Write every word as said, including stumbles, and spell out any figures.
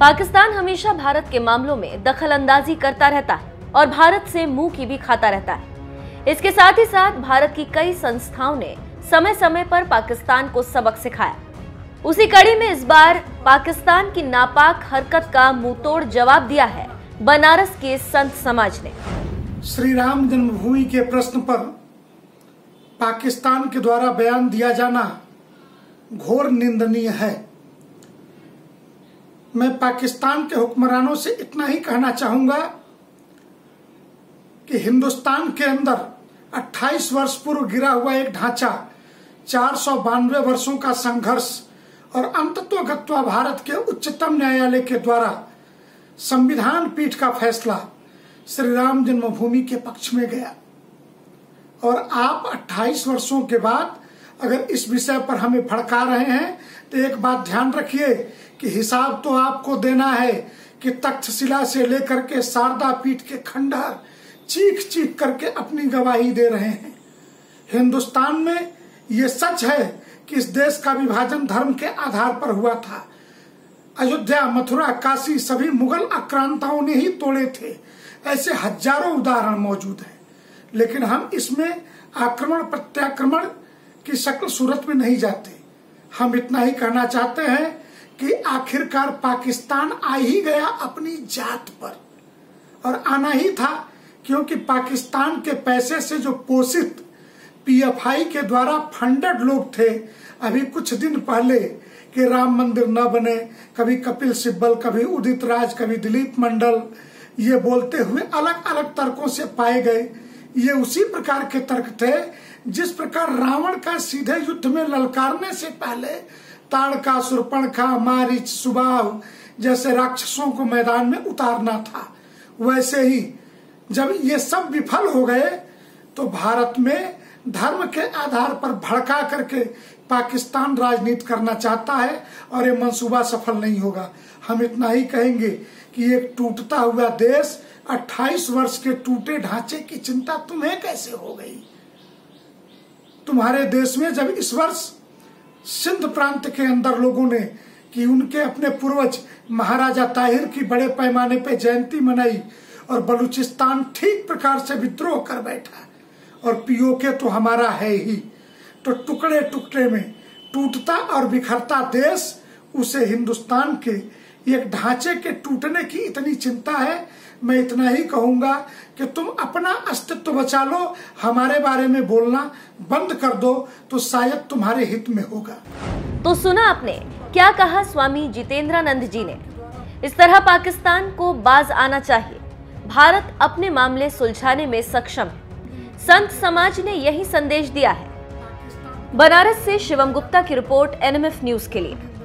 पाकिस्तान हमेशा भारत के मामलों में दखल अंदाजी करता रहता है और भारत से मुंह की भी खाता रहता है। इसके साथ ही साथ भारत की कई संस्थाओं ने समय समय पर पाकिस्तान को सबक सिखाया। उसी कड़ी में इस बार पाकिस्तान की नापाक हरकत का मुंहतोड़ जवाब दिया है बनारस के संत समाज ने। श्री राम जन्मभूमि के प्रश्न पर पाकिस्तान के द्वारा बयान दिया जाना घोर निंदनीय है। मैं पाकिस्तान के हुक्मरानों से इतना ही कहना चाहूंगा कि हिंदुस्तान के अंदर अट्ठाईस वर्ष पूर्व गिरा हुआ एक ढांचा, चार सौ बानवे वर्षों का संघर्ष और अंततोगत्वा भारत के उच्चतम न्यायालय के द्वारा संविधान पीठ का फैसला श्री राम जन्मभूमि के पक्ष में गया। और आप अट्ठाईस वर्षों के बाद अगर इस विषय पर हमें भड़का रहे हैं तो एक बात ध्यान रखिए कि हिसाब तो आपको देना है कि तक्षशिला से लेकर के शारदा पीठ के खंडहर चीख चीख करके अपनी गवाही दे रहे हैं। हिंदुस्तान में ये सच है कि इस देश का विभाजन धर्म के आधार पर हुआ था। अयोध्या, मथुरा, काशी सभी मुगल आक्रांताओं ने ही तोड़े थे। ऐसे हजारों उदाहरण मौजूद हैं, लेकिन हम इसमें आक्रमण प्रत्याक्रमण की शक्ल सूरत में नहीं जाते। हम इतना ही कहना चाहते हैं कि आखिरकार पाकिस्तान आ ही गया अपनी जात पर, और आना ही था, क्योंकि पाकिस्तान के पैसे से जो पोषित पीएफआई के द्वारा फंडेड लोग थे, अभी कुछ दिन पहले कि राम मंदिर न बने, कभी कपिल सिब्बल, कभी उदित राज, कभी दिलीप मंडल, ये बोलते हुए अलग अलग तर्कों से पाए गए। ये उसी प्रकार के तर्क थे जिस प्रकार रावण का सीधे युद्ध में ललकारने से पहले ताड़का, शूर्पणखा, मारीच, सुबाहु जैसे राक्षसों को मैदान में उतारना था। वैसे ही जब ये सब विफल हो गए तो भारत में धर्म के आधार पर भड़का करके पाकिस्तान राजनीति करना चाहता है और ये मंसूबा सफल नहीं होगा। हम इतना ही कहेंगे कि एक टूटता हुआ देश, अट्ठाईस वर्ष के टूटे ढांचे की चिंता तुम्हें कैसे हो गई? तुम्हारे देश में जब इस वर्ष सिंध प्रांत के अंदर लोगों ने कि उनके अपने पूर्वज महाराजा ताहिर की बड़े पैमाने पे जयंती मनाई और बलूचिस्तान ठीक प्रकार से विद्रोह कर बैठा, और पीओके तो हमारा है ही, तो टुकड़े टुकड़े में टूटता और बिखरता देश, उसे हिंदुस्तान के एक ढांचे के टूटने की इतनी चिंता है। मैं इतना ही कहूंगा कि तुम अपना अस्तित्व बचा लो, हमारे बारे में बोलना बंद कर दो तो शायद तुम्हारे हित में होगा। तो सुना आपने क्या कहा स्वामी जितेंद्रानंद जी ने। इस तरह पाकिस्तान को बाज आना चाहिए। भारत अपने मामले सुलझाने में सक्षम है। संत समाज ने यही संदेश दिया है। बनारस से शिवम गुप्ता की रिपोर्ट एनएमएफ न्यूज के लिए।